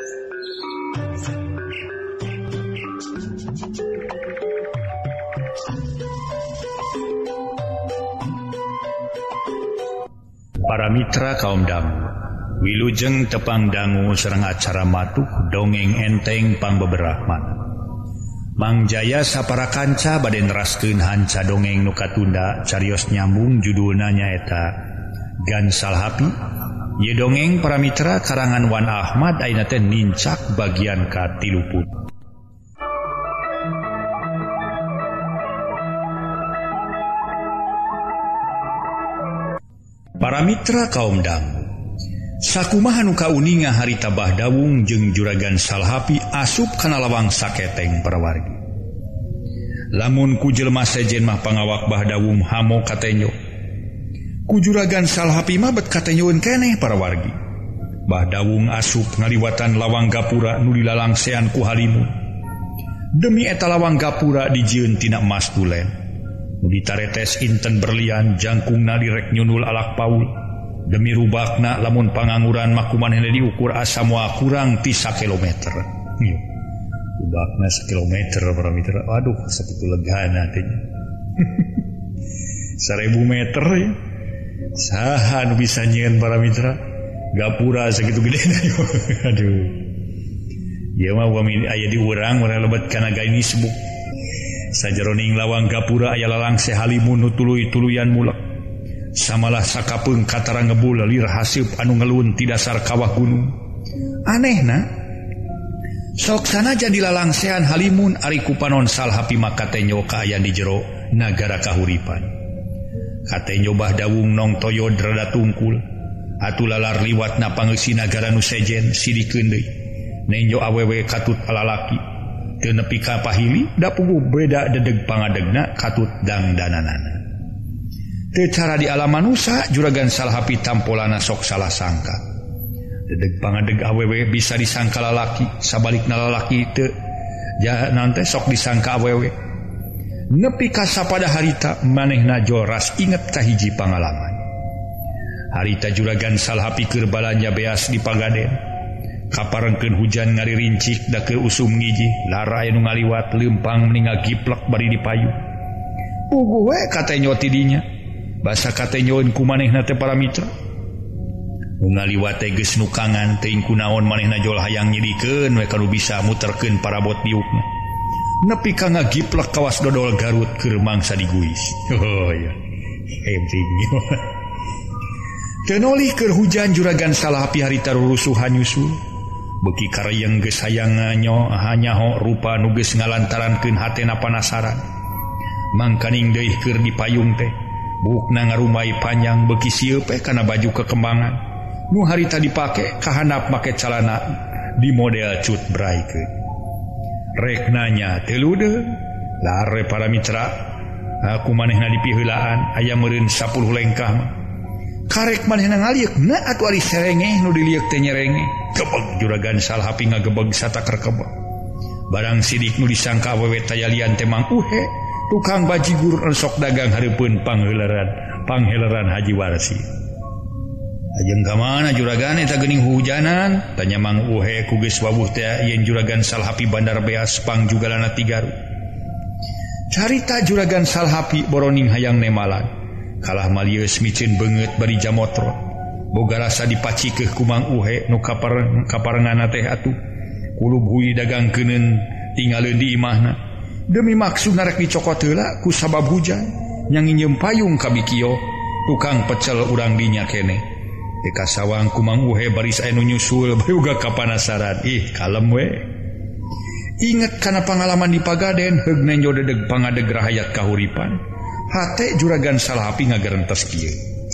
Para mitra kaum dangu, wilujeng tepang dangu serang acara matuh dongeng enteng pangbeberahman. Mang Jaya sapara kanca bade neraskeun hanca dongeng nu katunda carios nyambung judulna nyaeta Gansal Hapi. Ye dongeng para mitra karangan Wan Ahmad ayeuna teh nincak bagian ka-30. Para mitra kaum dangu, sakumaha nu kauninga harita Bahdawung jeung Juragan Salhapi asup kana lawang saketeng para wargi. Lamun ku jelema sejen mah pangawak Bahdawung hamo katenyo. Ku Juragan Salhapi mah bet katenyoeun keneh para wargi. Bahdawung asup ngaliwatan lawang gapura nu dilalangsean ku Halimun. Demi eta lawang gapura dijieun tina emas tulen. Ditaretes inten berlian jangkungna direk nyunul alak paul. Demi rubakna lamun panganguran makumanehna diukur asa moal kurang ti 1 kilometer. Rubakna 1 kilometer para mitra. Aduh, sakitu legana teh. 1000 meter ya. Saha nu bisa nyieun para mitra? Gapura sakitu gedena. Aduh. Ieu mah aya di urang urang lebet kana gani sebuk. Sajeroning lawang gapura aya lalangse Halimun nu tuluy-tuluyan mulak. Samalah sakapeung katara ngebul lir haseup anu ngeluun ti dasar kawah gunung. Anehna, sok sanajan dilalangsean Halimun ari kupanon Salhapi maka tenyo kaayaan di jero nagara kahuripan. Katenyo Bahdawung nong toyo rada tungkul. Atuh lalar liwatna pangeussi nagara nu sejen sidikeun deui. Nenjo awewe katut alalaki. Teu nepi ka pahili da puguh beda dedeg pangadegna katut dangdananana. Teu cara di alam manusia Juragan Salhapi tampolana sok salah sangka. Dedeg pangadeg awewe bisa disangka lalaki, sabalikna lalaki teu jangan teh sok disangka awewe. Nepi ka sapada harita manehna joras inget ka hiji pangalaman. Harita Juragan Salhapi keur balanja beas di Pagaden. Kaparengkeun hujan ngaririncik da keur usum ngiji, lara aya nu ngaliwat leumpang meningal giplek bari dipayu. Puguh we katenyo ti dinya. Basa katenyoeun ku manehna teh para mitra. Nu ngaliwat teh geus nukangan teuing kunaon manehna jol hayang nyidikeun we kanu bisa muterkeun parabot diukna. Nepi ka ngagiplek kawas dodol Garut keur mangsa diguis. Oh ya. Hebring. Teu nolih keur hujan Juragan Salhapi harita rurusuhan nyusul. Beuki karayeng geus hayang hanyaho rupa nu geus ngalantarankeun hatena panasaran. Mangkaning deui keur dipayung teh. Bukna ngarumai panjang beuki sieup kana baju kekembangan. Nu harita dipake kahandap make calana di model cut braikeun. Rek nanya teludeung, lare para mitra. Aku manehna dipiheulaan aya meureun 10 lengkah. Karek manehna ngaliek na atuh ari serenge nu diliek teh nyerenge. Gebeg Juragan Salhapi ngagebeg satakar kebeg. Barang sidik nu disangka awewe tayalian teh Mang Uhe, tukang bajigur sok dagang hareupeun pangheleran Haji Warsi. Ajeng ka mana Juragan eta geuning hujanan? Tanya Mang Uhe ku geus wawuh teh yen Juragan Salhapi bandar beas pangjugalana ti Garut. Carita Juragan Salhapi boroning hayang nemalan. Kalah malieus micin beungeut bari jamotro. Boga rasa dipacikeun ku Mang Uhe nu kaparenganna teh atuh. Kulub huy dagangkeuneun tinggalin di imahna. Demi maksud narek dicokot heula ku sabab hujan. Nyang nginjem payung ka bikio tukang pecel urang dinya keneh. Teka sawang ku Mang Uhe baris anu nyusul boga kapanasaran. Kalem we. Inget kana pangalaman di Pagaden heug nenjo dedeg pangadeg rahayat kahuripan. Hate Juragan Salhapi ngagerentes kieu.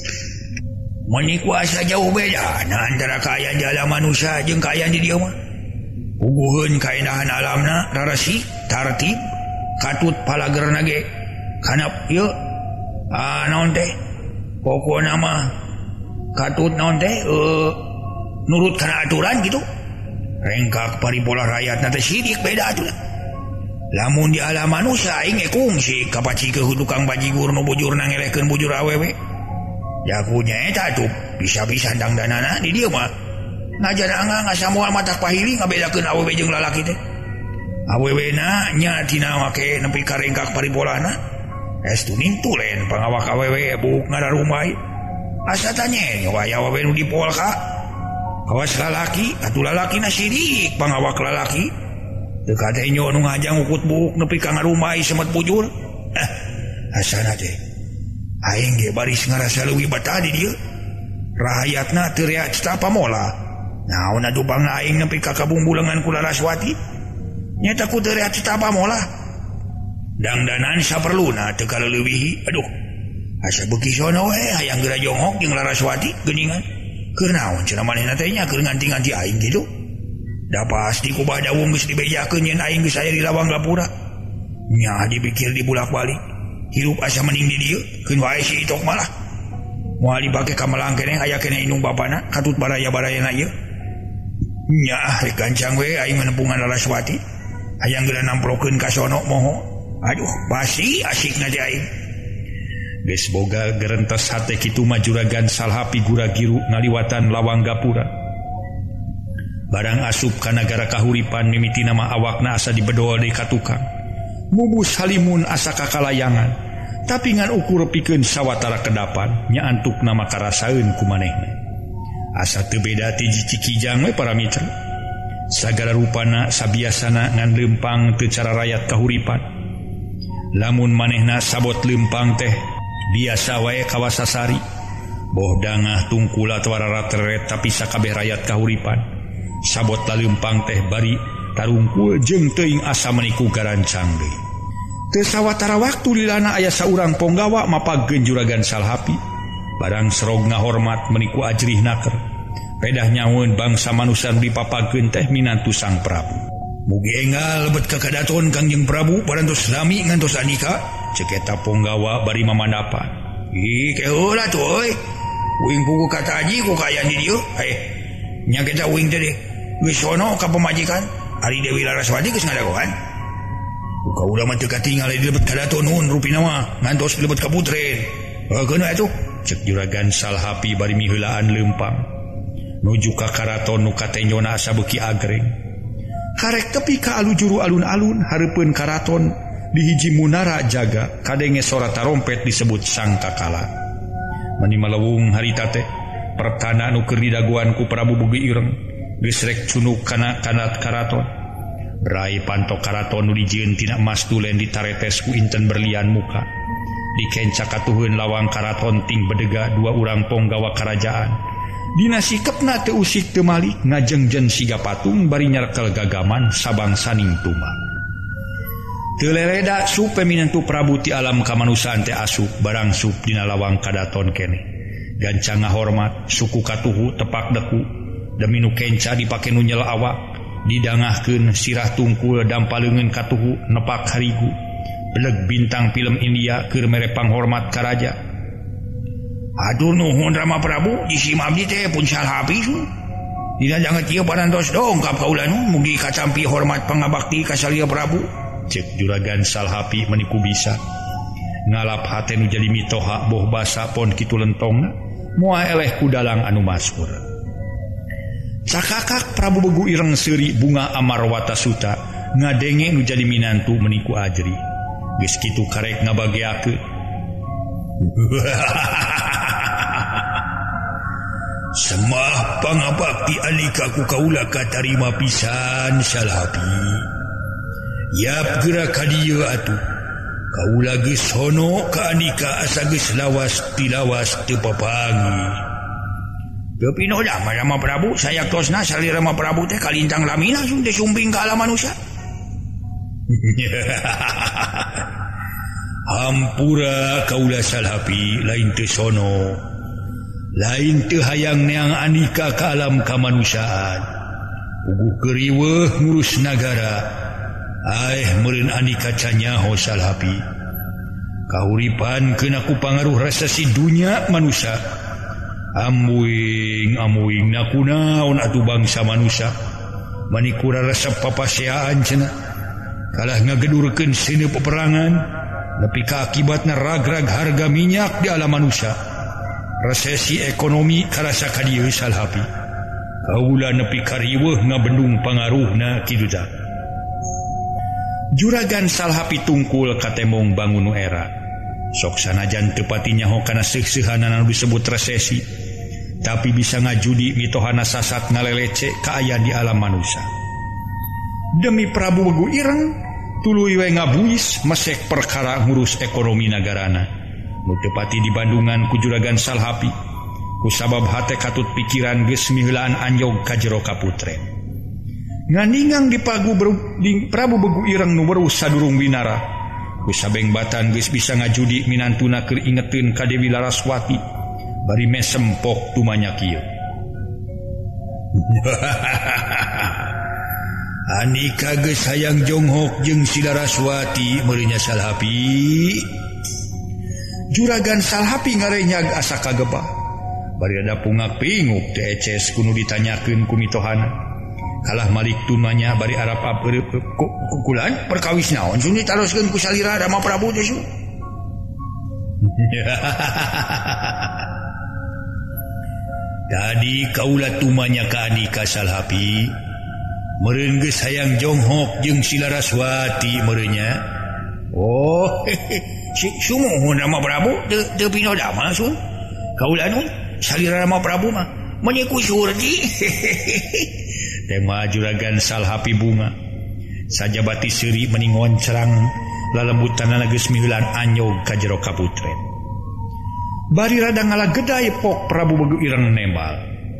Mun kuasa jauh beda na antara kaayaan di alam manusia jeung kaayaan di dieu mah. Puguheun kaendahan alamna raresi, tartib, katut palagerna ge kana ieu naon teh? Pokona mah katut naon teh nurut kana aturan gitu. Rengkak paripola rakyatna teh sidik beda atuh. Lamun di alam manusia aing kungsi kapacikeun tukang bajigur nu bujurna ngelehkeun bujur awewe. Jakunya eta tuh bisa-bisa dangdanana di dieu mah. najan angga ngasamual matak pahili ngabedakeun awewe jeung lalaki teh. Awewena nya tina make nepi ka rengkak paripolana. Estu nintulen pangawak awewe buk ngararumai. Asa tanya waya awewe nu dipol ka. Kawas lalaki, atuh lalaki na sidik pangawak lalaki. Teu kate nyo nu ngajang ukut buk nepi ka ngarumai semet bujur. Asana teh. Aing ge baris ngarasa leuwih betah di dieu. Rahayatna teu rea cita pamola. Naon atuh bang aing nepi ka kabungbulengan ku Laraswati? Nyata ku teu rea cita pamola. Dangdanan saperluna teu kaleuwih. Aduh. Asa beuki sono we hayang geura jonghok jeung Laraswati geuningan. Keur naon cenah manehna teh nya keur nganti-nganti aing kitu? Da pasti ku badawung geus dibejakeun yen aing geus aya di lawang gapura. Nya dipikir dibulak-balik. Hirup asa mending di dieu, keun wae si Itok malah. Moal dipake ka melang keneh aya keneh indung bapana katut baraya-barayana ieu. Nya rek gancang we aing menempungan Laraswati. Hayang geura namplokeun ka sono moho. Aduh, basi asikna teh aing. Geus boga gerentes hate kitu mah Juragan Salhapi Guragiru ngaliwatan lawang gapura. Barang asup ka nagara kahuripan mimiti nama awakna asa dibedol deui ka tukang. Mubus halimun asa kakalayangan, tapi ngan ukur pikeun sawatara kedapan nya antuk nama karasaeun ku manehna. Asa teu beda ti Cikijang we para mitra. Sagala rupana sabiasana ngan leumpang teu cara rakyat kahuripan. Lamun manehna sabot leumpang teh biasa wae kawasasari. Boh dangah tungkul atau rarateret tapi sakabeh rakyat kahuripan. Sabot leumpang teh bari tarungkul jeung teuing asa meniku garancang deui. Teu sawatara waktu lilana aya saurang ponggawa mapageun Juragan Salhapi. Barang serog ngahormat meniku ajrih naker. Pedah nyaweun bangsa manusia dipapageun teh minantu Sang Prabu. Mugi enggal lebet ka kadaton Kangjeng Prabu parantos lami ngantos anika. Cek eta ponggawa bari mamandapan. Ih keula tuh euy. Uing pugu kata aji ku kayan di dieu. Nya kita uing teh deh. Geus sono ka pamajikan. Ari Dewi Laraswati geus ngadagoan. Kaula mah teu katinggal di lebet kadaton nun rupina mah ngantos lebet ka putren. Keuna atuh cek Juragan Salhapi bari miheulaan leumpang. Nuju ka karaton nu katenyona asa beuki agreng. Karek tepi ka alujuru alun-alun hareupeun karaton di hiji munara jaga kadenge sora tarompet disebut sangkakala. Mani malewung harita teh pertanda nu keur didaguan ku Prabu Bugi Ireng geus rek cunuk kana kanat karaton. Berai pantok karaton nu dijieun tina emas tulen ditaretes ku inten berlian muka. Dikencak katuheun lawang karaton ting bedega dua urang ponggawa kerajaan. Dina sikepna teu usik teu malih ngajengjen siga patung bari nyarkel gagaman sabang saning tumbang. Teu lereda sup peminantu Prabu ti alam kamanusaan teh asup barang sup dina lawang kadaton keneh. Gancang ngahormat suku katuhu tepak deku demi nu kenca dipake nu nyel awak. Didangahkeun sirah tungkul dampaleungeun katuhu nepak harigu. Beleg bintang film India keur mere panghormat ka raja. Aduh nuhun Rama Prabu disim abdi teh pun Salhapi su. Dina jangan kieu parantos dongkap ka ulanu mugi kacampi hormat pangabakti ka Salya Prabu. Cek Juragan Salhapi meniku bisa. Ngalap hate nu jadi mitoha boh basa pon kitu lentongna moal eleh ku dalang anu maskur. Cakakak Prabu Bugu Ireng seuri bunga Amarwata Suta ngadenge nu jadi minantu meniku ajri. Geus kitu karek ngabageakeun. Semah pangabakti alika ku kaula katarima pisan Salhapi. Yap geura ka dieu atuh. Kaula geus sono ka andika asa geus lawas tilawas teu papangi. Tapi no dah Rama Prabu saya tosna sali Rama Prabu teh kalintang lamina sun teh sumping ka alam manusia. Hampura kaula Salhapi lain teu sono. Lain teu hayang neang andika ka alam kamanusiaan. Puguh keriweuh ngurus nagara. Meureun andika canyaho Salhapi. Kahuripan keuna ku pangaruh rasa si dunya manusia. Amuing nakunaon atuh bangsa manusia. Manikura rasa papaseaan cenah. Kalah ngagedurkeun seuneu peperangan. Nepi ka akibatna ragrag harga minyak di alam manusia. Resesi ekonomi karasa ka dieu Salhapi. kaula nepi kariweuh ngabendung pangaruhna kitu tah. Juragan Salhapi tungkul katemong bangun nu era. Sok sanajan teu pati nyaho kana seuseuhan anu disebut resesi, tapi bisa ngajudi mitohana sasat ngalelece kaayaan di alam manusia. Demi Prabu Begu Ireng, tuluy we ngabuis mesek perkara ngurus ekonomi nagarana. Nu teu pati di Bandungan ku Juragan Salhapi, kusabab hate katut pikiran geus miheulaan anjog ka jero kaputren. Nganingang di Prabu Begu Ireng nu weruh sadurung winara, kusabeng batan geus bisa ngajudi minantuna keur ingeteun ka Dewi Laraswati bari mesem pok tumanya kieu. Anika geus hayang jonghok jeung si Laraswati meureunnya Salhapi. Juragan Salhapi ngarenyag asa kagebah bari ada pungak pinguk teu eces kudu ditanyakeun ku mitohana. Kalah malik tumanya bari Arab kukulan perkawis naon sun ditaroskeun ku salira Rama Prabu teh sun. Tadi kaula tumanya ka Andika Salhapi meureun geus hayang jonghok jeung si Laraswati meureunnya. Oh, si sumuhun Rama Prabu teu pinodama sun. Kaula nun salira Rama Prabu mah menyeku surdi. Tema Juragan Salhapi bunga sajabati seuri meningon cerang lalembutanana geus miheulaan anyog ka jero kaputren. Bari rada ngalageday pok Prabu Begu Ireng nembal.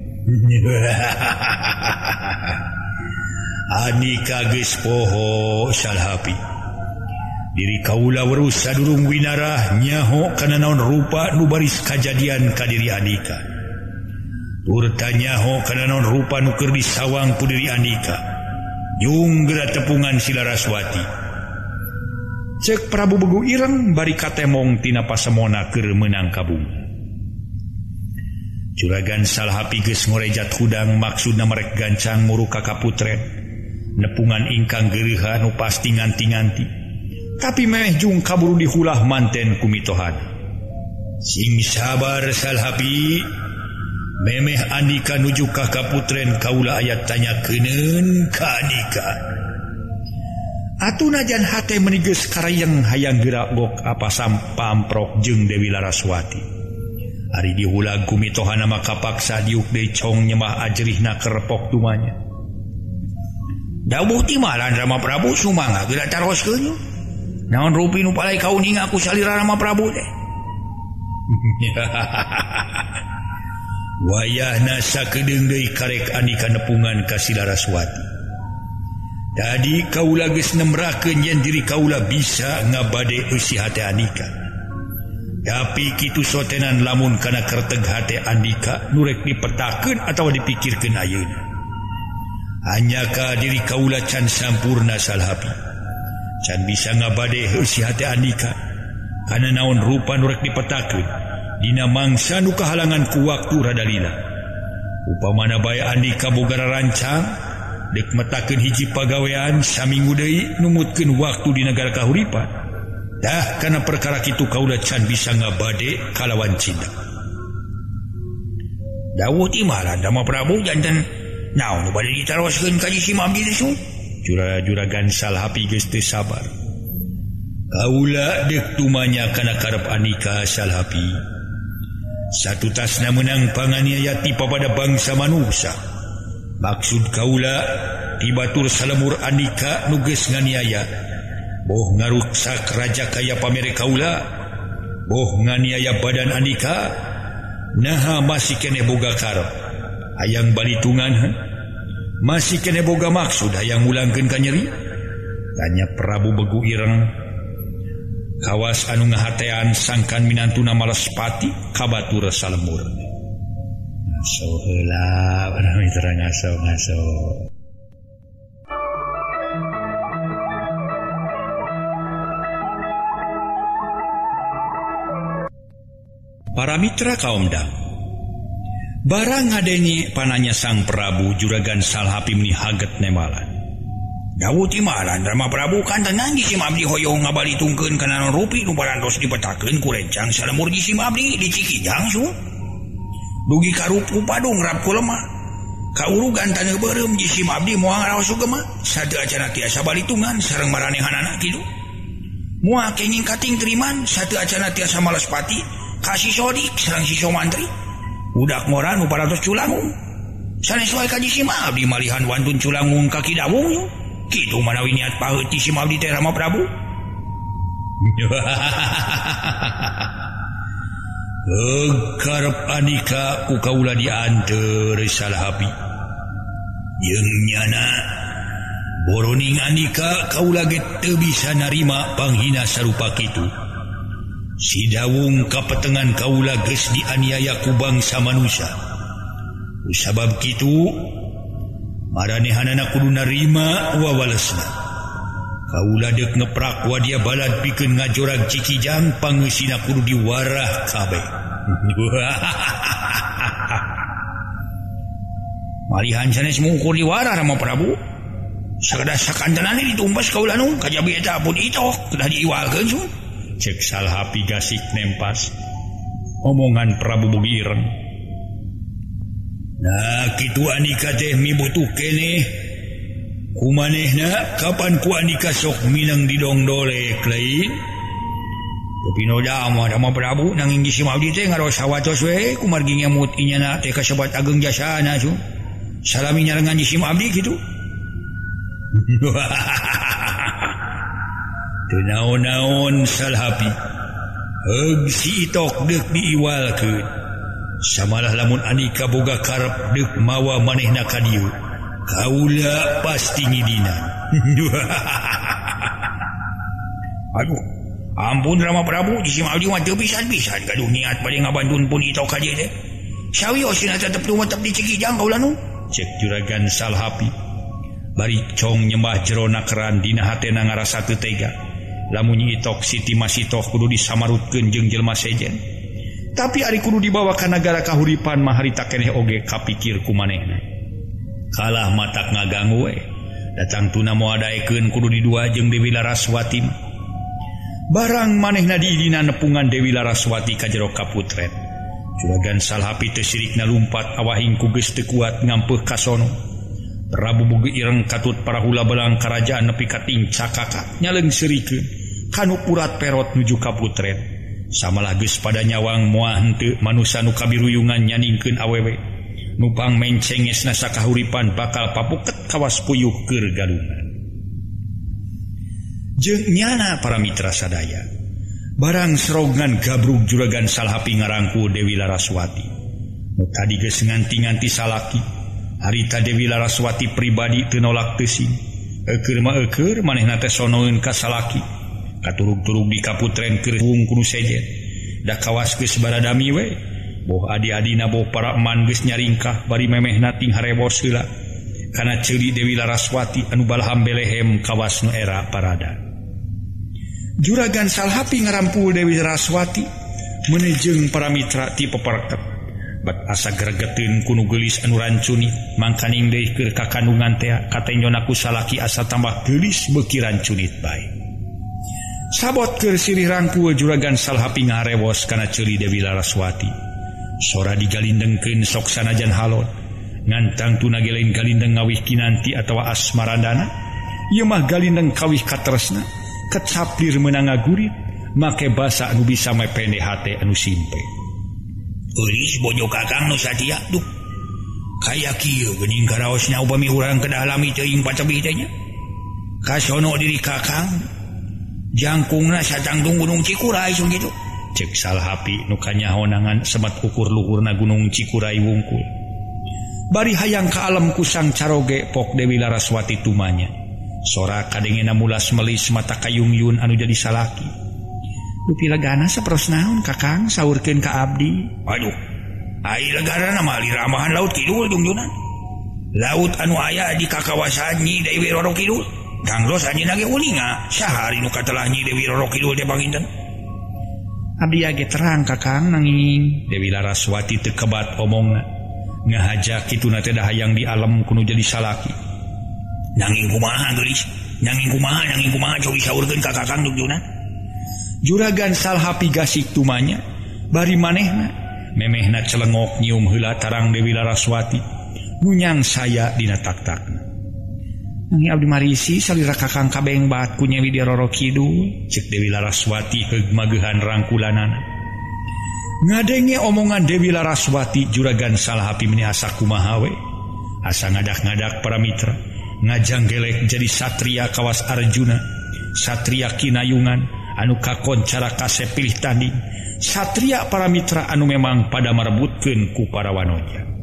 Anika geus poho Salhapi. Diri kaula weruh sadurung winara nyaho kana naon rupa nu baris kajadian ka diri Andika. Urtanyaho kana non rupa nu keur disawang ku diri Andika jung geura tepungan si Laraswati. Cek Prabu Begu Ireng bari katemong tina pasemona keur meunang kabung. Juragan Salhapi geus ngorejat hudang maksudna merek gancang muru ka kaputren nepungan ingkang geureuh nu pasti nganti-nganti, tapi meh jung kaburu dihulah manten ku mitohana. Sing sabar Salhapi, memeh Andika nuju ka kaputren kaula aya tanyakeuneun ka Andika. Atuna jan hate meuni geus karayeng hayang geura gok apa sampamprok jeung Dewi Laraswati. Ari diulag ku mitohana maka paksa diuk deui cong nyemah ajrihna kerepok tumanya. Dawuh ti malan Rama Prabu sumangga geura taroskeun. Naon rupi nu palai kauning aku salira Rama Prabu teh. Wayahna sakedeung deui karek Andika nepungan ka si Laraswati. Tadi kaula geus nembrakeun yen diri kaula bisa ngabade eusi hate Andika. Tapi kitu sotenan lamun kana kerteg hate Andika nu rek dipetakeun atawa dipikirkeun ayeuna. Hanya ka diri kaula can sampurna Salhapi. Can bisa ngabade eusi hate Andika kana naon rupa nu rek dipetakeun dina mangsa nu kahalangan ku waktu rada lila. Upamana bae Andika boga rancang dek metakeun hiji pagawean saminggu deui numutkeun waktu di negara kahuripan. Dah kana perkara kitu kaula can bisa ngabade kalawan cinta. Dawuh ti malan Rama Prabu janten naon nu bade ditaroskeun ka jisim abdi teh sun? Juragan Salhapi geus teu sabar. Kaula dek tumanya kana karep Andika Salhapi. Satu tasna menang panganiaya tipa pada bangsa manusia. Maksud kaula tibatur salemur Andika nu geus nganiaya. Boh ngaruksak raja kaya pamere kaula. Boh nganiaya badan Andika. Naha masih kene boga karep hayang balitungan. Masih kene boga maksud hayang mulangkeun ka nyeri. Tanya Prabu Begu Ireng. Kawas anu ngahatean sangkan minantuna Malespati kabatur salemur. Ngaso heula urang mitra ngaso. Para mitra kaumdang, barang ngadengi pananya sang Prabu Juragan Salhapi meuni haget nemalan. Dawuh ti malan Rama Prabu kan tenang jisim abdi hoyong ngabalitungkeun kana naon rupi nu parantos dipetakeun ku rencang salemur jisim abdi di Cikijang sun. Dugi ka rupa dong rap ku lemah. kaurugan taneuh beureum jisim abdi moal ngaraos sugema sadu acana tiasa balitungan sareng maranehanana kitu moal kenging kating teriman sadu acana tiasa males pati kasih sodik sareng si somantri udak ngoran nu 400 culangung sanes wae ka jisim abdi malihan wantun culangung ka kidawung kitu manawi niat paheut jisim abdi teh Rama Prabu. Karep Andika ku kaula dianteur Salhapi jeung nyana boroning Andika kaula ge teu bisa narima panghina sarupa kitu. Si dawung kapetengan kaula geus dianiaya ku bangsa manusia. Sabab kitu maranehanana kudu narima wawalesna. Kaula dek ngeprak wadia balad pikeun ngajorag Cikijang pangeusina kudu diwarah kabeh. Malihan sanes mungkur diwarah Rama Prabu. Sakada sakantenane ditumbas kaula nu kajabi eta pun itok kedah diiwalkeun sun. Cek Salhapi gasik nempas omongan Prabu Bogi Ireng. Nah kitu Andika teh mibutuh keneh kumanehna kapan ku Andika sok minang didongdolek lain. Tapi no dama Rama Prabu nanging jisim abdi teh ngaros sawatos we kumargi ngemut inyana teh kasebat ageng jasana sun. Salami nyarengan jisim abdi kitu. Teu naon-naon Salhapi. Heug si itok deuk diiwalkeun. Samalah lamun Andika boga karep deuk mawa manehna ka dieu. Kaula pasti ngidinan. Aduh, ampun Rama Prabu, jisim abdi mah teu pisan-pisan gaduh niat bade ngabantun pun itok ka dieu teh. Sawiosina tetep tumetep di Cikijang kaula nu. Cek Juragan Salhapi. Bari cong nyembah jero nakeran dina hatena ngarasa teu tega. Lamun itok Siti Masitoh kudu disamarutkeun jeung jelema sejen. Tapi ari kudu dibawa ka nagara kahuripan mah harita keneh oge kapikir ku manehna. Kalah matak ngaganggu we. Datang tuna moal daekeun kudu didua jeung Dewi Laraswati. Barang manehna diidina nepungan Dewi Laraswati ka jero kaputren. Juragan Salhapi teu sirikna lumpat awahing ku geus teu kuat ngampeuh ka sono. Prabu Bogi Ireng katut parahula belang karajaan nepi ka Tincakaka nyaleungseurikeun kanu purat perot nuju kaputren. Samalah geus pada nyawang moal henteu manusa nu kabiruyungan nyaningkeun awewe. Nupang mencengesna sakahuripan bakal papuket kawas puyuh keur galungan. Jeung nyana para mitra sadaya. Barang serogan gabrug Juragan Salhapi ngarangkul Dewi Laraswati. Nu tadi geus nganti-nganti salaki. Harita Dewi Laraswati pribadi teu nolak teu sing. Eukeur mah eukeur manehna teh sonoeun ka salaki. Katurug-turug di kaputren keur kudu sejen. Da kawas geus baradami we. Boh adi-adina boh para eman geus nyaringkah bari memehna ting harebos heula. Kana ceuli Dewi Laraswati anu balham belehem kawas nu era parada. Juragan Salhapi ngarampul Dewi Laraswati meuneu para mitra ti peperket. Bat asa gregeteun ku nu geulis anu rancunit mangkaning deui keur kakandungan teh katenjona ku salaki asa tambah geulis beuki rancunit bae. Sabot keur sirih rangkul Juragan Salhapi ngarewos kana ceuli Dewi Laraswati. Sora digalindengkeun sok sanajan halon ngantang tuna ge lain galindeng ngawih kinanti atawa asmarandana. Ieu mah galindeng kawih katresna kecaplir meunang ngagurit make basa anu bisa mepende hate anu simpe. Eulis bojo kakang nu satia duh. Kaya kieu geuning karaosna upami urang kedah lami teuing pacebih teh nya. Kasono diri kakang jangkungna satangtung Gunung Cikuray sun kitu. Cek Salhapi nu kanyahonangan semat ukur luhurna Gunung Cikuray wungkul. Bari hayang ka alam kusang caroge pok Dewi Laraswati tumanya. Sora kadengena mulas melis mata kayung-yun anu jadi salaki. Dupi legana saperos naon kakang saurkeun ka abdi. Aduh, ai legana mah li ramahan laut kidul dungjunan. Laut anu aya di kakawasan Nyi Dewi Roro Kidul. Ganglos anjeunna ge uninga sahari nu katelah Nyi Dewi Roro Kidul teh panginten. Abdi age terang kakang nanging Dewi Laraswati teu kebat omongna. Ngahajak kituna teh dahayang di alam kudu jadi salaki. Nanging kumaha geulis? Nanging kumaha cobi saurkeun ka kakang dungjunan. Juragan Salhapi gasik tumanya bari manehna memehna celengok nyium heula tarang Dewi Laraswati nunyang saya dina tak-takna. Nanging abdi marisi salira kakang kabeng baat ku Nyawi Roro Kidul, cek Dewi Laraswati heug magehan rangkulanana. Ngadenge omongan Dewi Laraswati juragan Salhapi meni asa kumaha we, asa ngadak-ngadak para mitra, ngajang gelek jadi satria kawas Arjuna, satria kinayungan anu kakoncara kasep pilih tanding, satria para mitra anu memang pada marebutkeun ku para wanoja.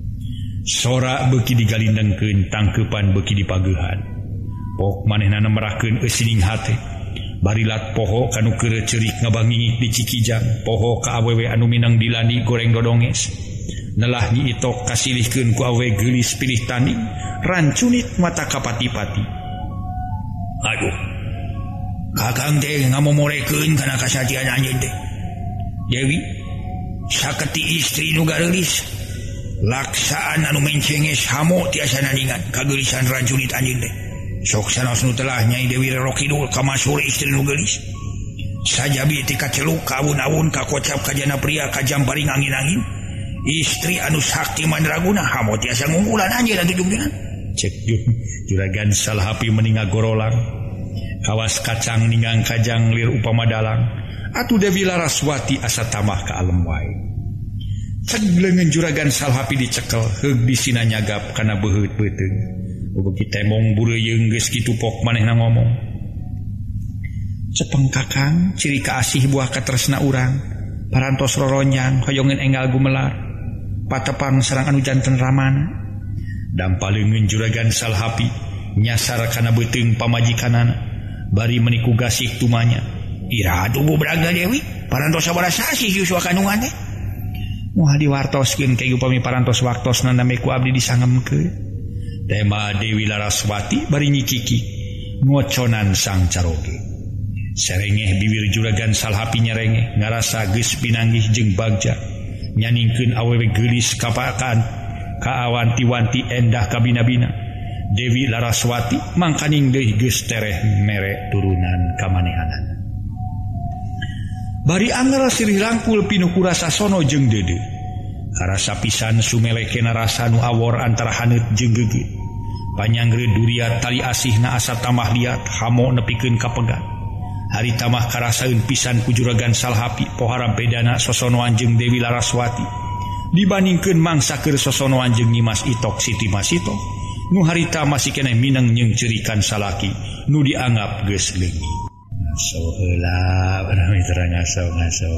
Sora beuki digalindengkeun, tangkeupan beuki dipagehan. Pok manehna merahkeun eusining hate. Barilat poho kanu keureu ceurik ngabangingih di Cikijang, poho ka awewe anu minang dilani goreng dodonges. Nelah Nyi Itok kasilihkeun ku awewe geulis pilih tanding, rancunit mata kapati-pati. Aduh, kakang teh ngamomorekeun kana kasatian anjeun teh. Dewi, saketi istri nu gareulis. Laksaan anu mencenges hamo tiasa nandingan kageulisan rancunit anjeun teh. Sok sanos nu telah Nyai Dewi Roro Kidul kamasur istri nu geulis. Sajabi ti kaceluk ka awun-awun ka kocap ka jana pria ka jamparing angin-angin. Istri anu sakti mandraguna hamo tiasa ngungkulan anjeun atuh jungdeungan. Cek juragan Salhapi meninga gorolang. Kawas kacang ninggang kajang lir upama dalang. Atuh Dewi Laraswati asa tamah ka alem wae. Ceglengan juragan Salhapi dicekel heug disina nyagap kana beuheut beuteung. Beuki temong bureyeung geus kitu pok manehna ngomong. Cepeng kakang ciri kaasih buah katresna urang, parantos roronyang hoyongeun enggal gumelar, patepang sareng anu janten ramana. Dampaleungeun juragan Salhapi nyasar kana beuteung pamajikanana, bari meniku gasih tumanya. Ira atuh Braga Dewi, parantos sabaraha sasi yuswa kandungan teh. Moal diwartoskeun kay upami parantos waktosna name ku abdi disangemkeun. Tema Dewi Laraswati bari nyikiki ngoconan sang caroge. Serengeh bibir juragan Salhapi nyerengeh ngarasa geus pinanggih jeung bagja. Nyaningkeun awewe geulis kapakan ka awanti-wanti endah kabina-bina. Dewi Laraswati mangkaning deui geus tereh mere turunan kamanehanan. Bari anggar sirih langkul pinuku rasa sono jeung dede. Karasa pisan sumelekena rasa nu awor antara haneut jeung geugeu. Panyangreud duriat tali asihna asa tamah liat hamo nepikeun kapegat. Hari tamah karasaeun pisan ku juragan Salhapi pohara bedana sosonoan jeung Dewi Laraswati dibandingkeun mangsa keur sosonoan jeung Nyimas Itok Siti Masito nu harita masih keneh mineng jeung ceurikan salaki nu dianggap geus leungit. So heula para mitra ngaso.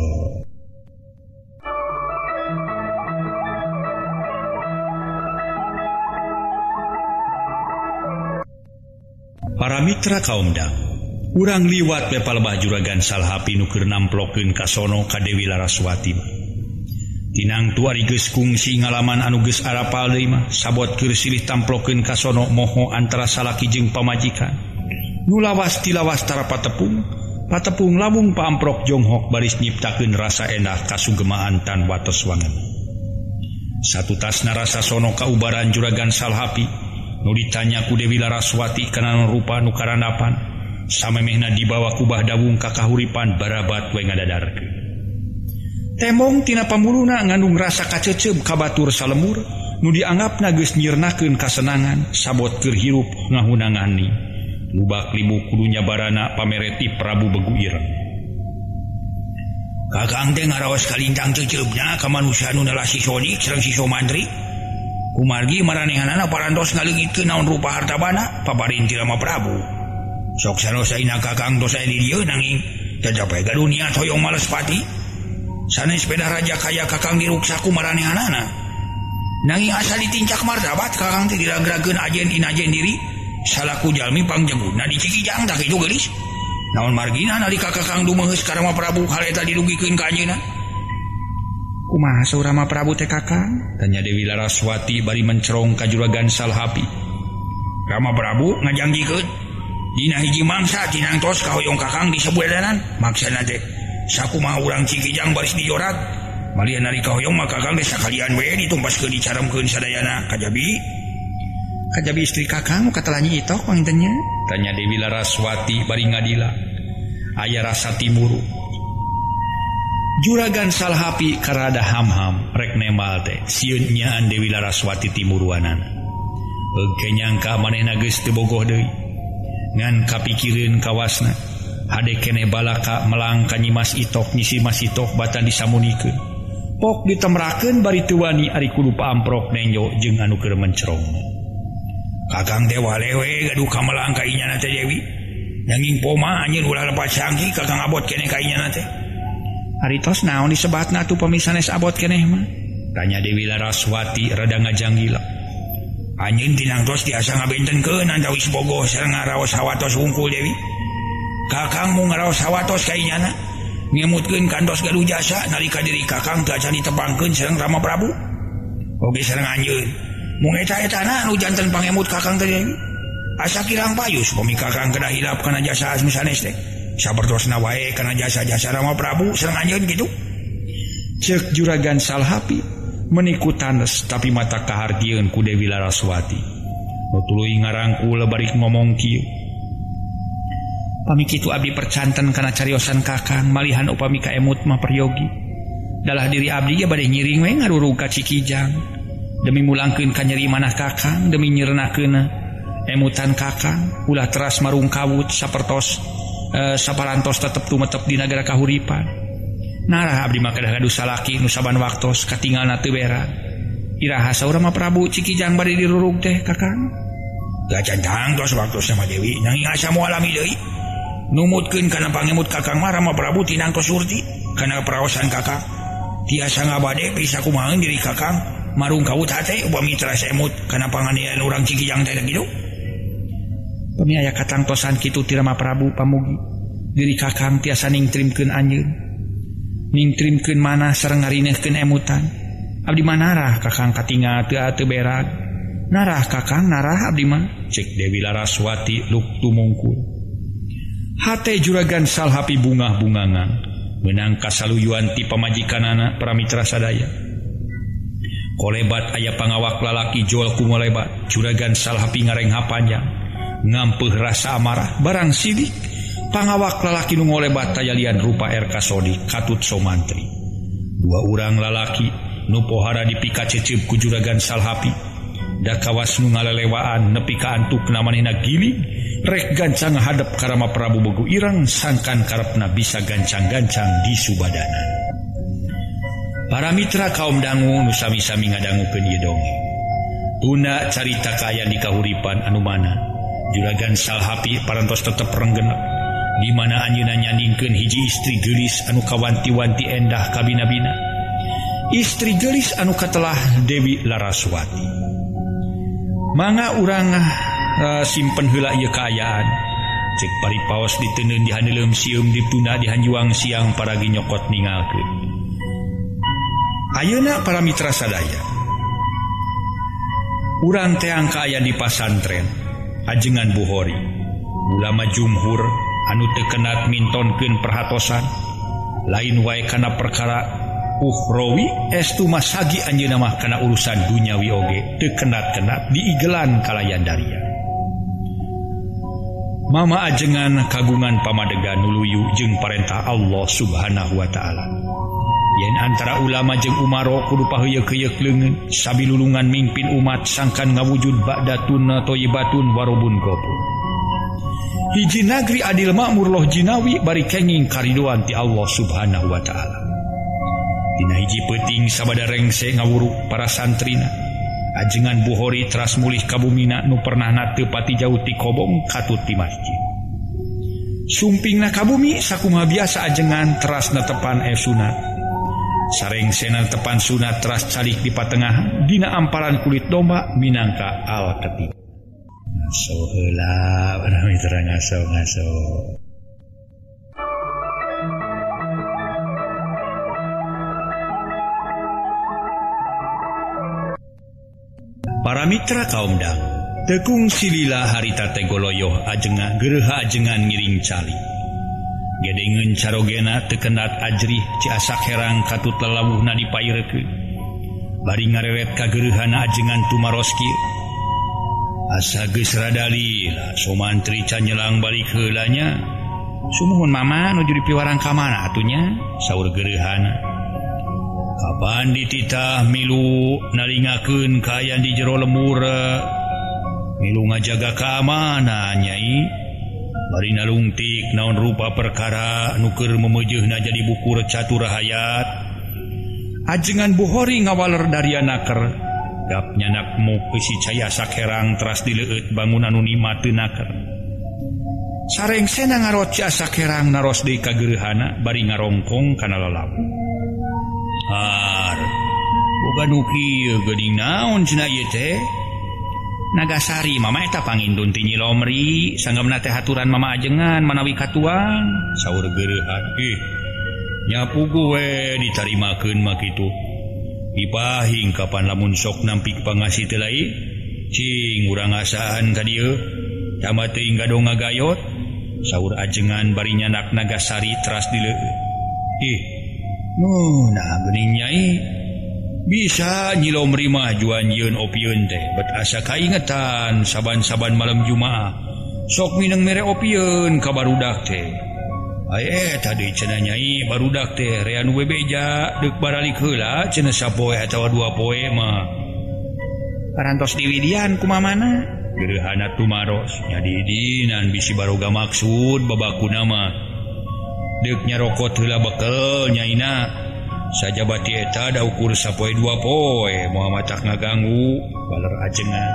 Para mitra kaum dang, urang liwat we palebah juragan Salhapi nu keur namplokeun ka sono ka Dewi Laraswati. Tinang tu ari geus kungsi ngalaman anu geus arapal deui mah sabot keur silih tamplokeun ka sono moho antara salaki jeung pamajikan. Nu lawas tilawas tara patepung labung paamprok jonghok baris nyiptakeun rasa endah kasugemaan tan watos wangen. Satu tasna rasa sono kaubaran juragan Salhapi nu ditanya ku Dewi Laraswati kana rupa nu karandapan samemehna dibawa kubah dawung ka kahuripan barabat we ngadadarkeun. Temong tina pamuluna ngandung rasa kaceceb ka batur salemur nu dianggapna geus nyirnakeun kasenangan sabot keur hirup ngahunangani. Lubak libu kudunya barana pamereti Prabu Begu Ireng. Kakang teh ngaraos kalintang ceuceubna ka manusia nu nelasi sonik sareng si Somandri. Kumargi maranehanana parantos ngaleungitkeun naon rupa harta bana paparinti Rama Prabu. Sok sarosaina kakang dosa di dieu nanging cacapai ka dunia hoyong males pati. Sanes sepeda raja kaya kakang diruksaku maranehanana. Nanging asa ditincak martabat kakang teh diragrageun ajen inajen diri. Salaku jalmi pangjaguna di Cikijang tak itu geulis. Naon margina nalika kakang dumeheus ka Rama Prabu hal eta dirugikeun ka anjeunna. Kumaha saur Rama Prabu teh kakang? Tanya Dewi Laraswati bari mencerong ka juragan Salhapi. Rama Prabu ngajanggikeun dina hiji mangsa tinangtos ka hoyong kakang di sabuedanan. Maksana teh sakumaha urang Cikijang baris dijorat. Malian nalika hoyong mah kakang teh sakalian we ditumpaskeun dicaremkeun sadayana kajabi istri kakang kata Nyi Itok pangintennya. Tanya Dewi Laraswati bari ngadila aya rasa timuru. Juragan Salhapi karada hamham rek nemal teh sieun nyaan Dewi Laraswati timuruanana. Heuh nyangka manehna geus teu bogoh deui. Ngan kapikireun kawasna hade keneh balaka melang ka Nyimas Itok nyisi Mas Itok batan disamunikeun. Pok ditemrakeun bari teu wani ari kudu paamprok nenjo jeung anu keur mencrong. Kakang Dewa lewe gaduh ka melang ka inyana teh Dewi. Nanging poma anjeun ulah lepas sangki kakang abot keneh ka inyana teh. Aritos naon disebatna atuh pamisanes abot keneh mah? Tanya Dewi Laraswati rada ngajanggila. Anjeun tinangtos tiasa ngabentenkeun antawis bogoh sareng ngaraos hawatos wungkul Dewi. Kakang mau ngaraos hawatos ka inyana, ngemutkeun kantos gaduh jasa nalika diri kakang teu acan ditepangkeun sareng Rama Prabu. Oge sareng anjeun, mung eta-etana anu janten pangemut kakang teh Dewi. Asa kirang payus pami kakang kedah hilap kana jasa asmi sanes teh. Sapertosna wae kana jasa-jasa Rama Prabu sareng anjeun kitu. Ceuk Juragan Salhapi meniku tanes tapi mata kahartieun ku Dewi Laraswati. Nu tuluy ngarangkul bari ngomong kieu. Pami kitu abdi percanten kana cariosan kakang malihan upami ka emut mah peryogi. Dalah diri abdi ge bade nyiring we ngarurug ka Cikijang demi mulangkeun ka nyeri manah kakang demi nyeureunahkeun emutan kakang ulah teras marungkawut sapertos saparantos tetep tumetep di nagara kahuripan. Narah abdi mah kedah gaduh salaki nu saban waktos katinggalna teu bera. Iraha saur Rama Prabu Cikijang bade dirurug teh kakang? Gacantang tos waktosna mah Dewi, nanging asa moal alami deui. Numutkeun kana pangemut kakang mah Rama Prabu tinangtos surti kana praosan kakang. Tiasa ngabade bisa kumaha diri kakang marungkawut hate upami teras emut kana panganiayaan urang Cikijang teh kitu. Pami aya katangtosan kitu ti Rama Prabu pamugi. Diri kakang tiasa ningtrimkeun anjeun. Ningtrimkeun manah sareng ngarinehkeun emutan. Abdi mah narah kakang katingal teu berag. Narah kakang narah abdi mah cek Dewi Laraswati luk tumungkul. Hate Juragan Salhapi bungah-bungangan meunang kasaluyuan ti pamajikanana Pramitra sadaya. Kolebat aya pangawak lalaki jol ku ngolebat. Juragan Salhapi ngarengha panjang ngampeuh rasa amarah barang sidik pangawak lalaki nu ngolebat tayalian rupa RK Sodik Katut Somantri. Dua urang lalaki nu pohara dipika cecep ku Juragan Salhapi da kawas nu ngalelewaan nepi ka antukna manehna giling rek gancang ngadep ka Rama Prabu Begu Ireng sangkan karepna bisa gancang-gancang di subadana. Para mitra kaum dangu nu sami-sami ngadangukeun ieu dongeng. Tuna carita kaya di kahuripan anu mana Juragan Salhapi parantos tetep renggenep di mana anjeunna nyandingkeun hiji istri geulis anu kawanti-wanti endah kabina-bina. Istri geulis anu katelah Dewi Laraswati. Mangga urang simpen heula ieu kaayaan. Cek paripaos diteundeun di handeuleum sieum ditunda di hanjuang siang paragi nyokot ningalkeun. Ayeuna para mitra sadaya. Urang teh angka aya di pasantren ajengan Buhori. Ulama jumhur anu teu kenat mintonkeun perhatosan lain wae kana perkara ukhrawi estu masagi anjeunna mah kana urusan duniawi oge teu kenat-kenat diigelan kalayan daria. Mama ajengan kagungan pamadega nuluyu jeung parentah Allah Subhanahu wa taala. Yen antara ulama jeung umaro kudu paheuyeuh-heuyeuk leungeun sabilulungan mingpin umat sangkan ngawujud ba'datun thayyibatun warobun ghafur. Hiji nagri adil makmur loh jinawi bari kenging karidoan ti Allah Subhanahu wa taala. Dina hiji peuting sabada rengse ngawuruk para santrina. Ajengan Buhori teras mulih ka bumina nu pernahna teu pati jauh ti kobong katut ti masjid. Sumpingna ka bumi sakumaha biasa ajengan teras netepan sunat. Sarengsena tepan sunat teras calik di patengahan dina amparan kulit domba minangka al-ketib. Ngaso heula para mitra ngaso. Para mitra kaum dang tekung silila harita tegoloyoh ajengan gereuha ajengan ngiring cali. Gedengeun carogena teu kendat ajrih ciasak herang katut lelawuhna dipairekeun. Bari ngareret ka geureuhana ajengan tumaros kieu. Asa geus rada lila Somantri can nyelang balik heulanya Sumuhun mama nuju dipiwarang ka mana atunya saur gerehana. Kapan dititah milu nalingakeun kaayaan di jero lembur. Milu ngajaga keamanan nyai. Bari nalungtik naon rupa perkara nu keur memejeuna jadi buku catur hayat. Ajengan Buhori ngawaler dari anaker. Gap nyanakmu isi caya sakerang teras dileut bangunan nu nikmat teu naker. Sareng sena ngaroca sakerang naros deui ka gerehana bari ngarongkong kana lalap. Har, boga nu kieu geuning naon cenah ieu teh? Nagasari mama eta pangindun ti Nyi Lomri sanggamna teh haturan mama ajengan manawi katuang saur gereuhan. Nyapu gue ditarimakeun mah kitu. Ipahing kapan lamun sok nampi pangasih teh lain. Cing urang asaan ka dieu. Tama teuing gado ngagayot saur ajengan bari nyanak Nagasari teras dileut. Nah geuning nyai. Bisa Nyi Lomri mah juan yeun opieun teh bet asa kaingetan saban-saban malam Jumaah sok mineng mere opieun ka barudak teh. Ai tadi cenah nyai barudak teh rea nu bebeja deuk baralik heula cenah sapoe atawa 2 poe mah. Parantos diwidian kumamana? Gerehana tumaros nya didinan bisi baroga maksud babakuna mah. Deuk nyarokot heula bekel nyaina. Sajabati eta da ukur sapoe 2 poe moal matak ngaganggu baler ajengan.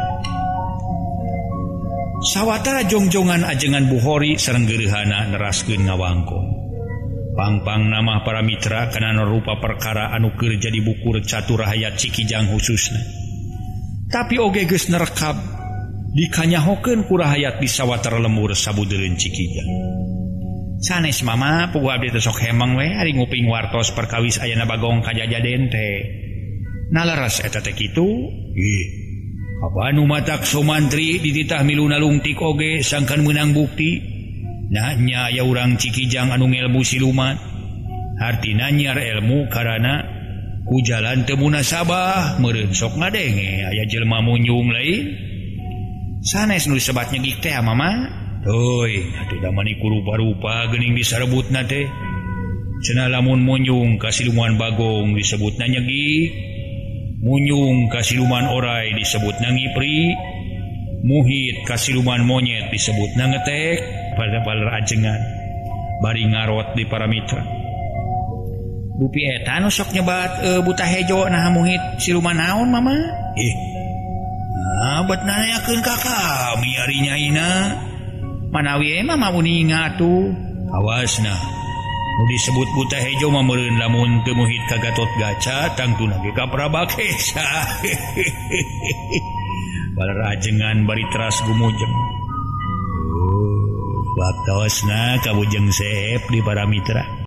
Sawatara jongjongan ajengan Buhori sareng gerehana neraskeun ngawangkong. Pangpang nama para mitra kana rupa perkara anu keur jadi buku catur hayat Cikijang khususna. Tapi oge geus nerekab dikanyahokeun ku rahayat di sawatara lembur sabudeureun Cikijang. Sanes mama puguh abdi teh sok hemeng we ari nguping wartos perkawis ayana Bagong kajajaden teh. Naleres eta teh kitu. Kapan nu matak somantri dititah milu nalungtik oge sangkan meunang bukti. Nya aya urang Cikijang anu ngelmu siluman. Hartina nyiar ilmu karana ku jalan teu munasabah meureun sok ngadenge aya jelema munyung lain. Sanes nu sebat nyegik teh mama. Atuh da maniku rupa-rupa geuning disarebutna teh. Cenah lamun munyung ka siluman Bagong disebutna nyegi, munyung ka siluman orai disebutna ngipri, muhit ka siluman monyet disebutna ngetek, paler ajengan. Bari ngarot di para mitra. Bupi eta nu sok nyebat buta hejo nah muhit siluman naon mama? Bet nanyakeun ka kami ari nyaina. Manawi mama muni ngatu awasna nu disebut buta hejo mah meureun lamun teu muhit ka Gatot Gaca tangtuna ge ka Prabakesa. Baler ajengan bari teras gumujeng. Waktosna kabujeng seep di para mitra.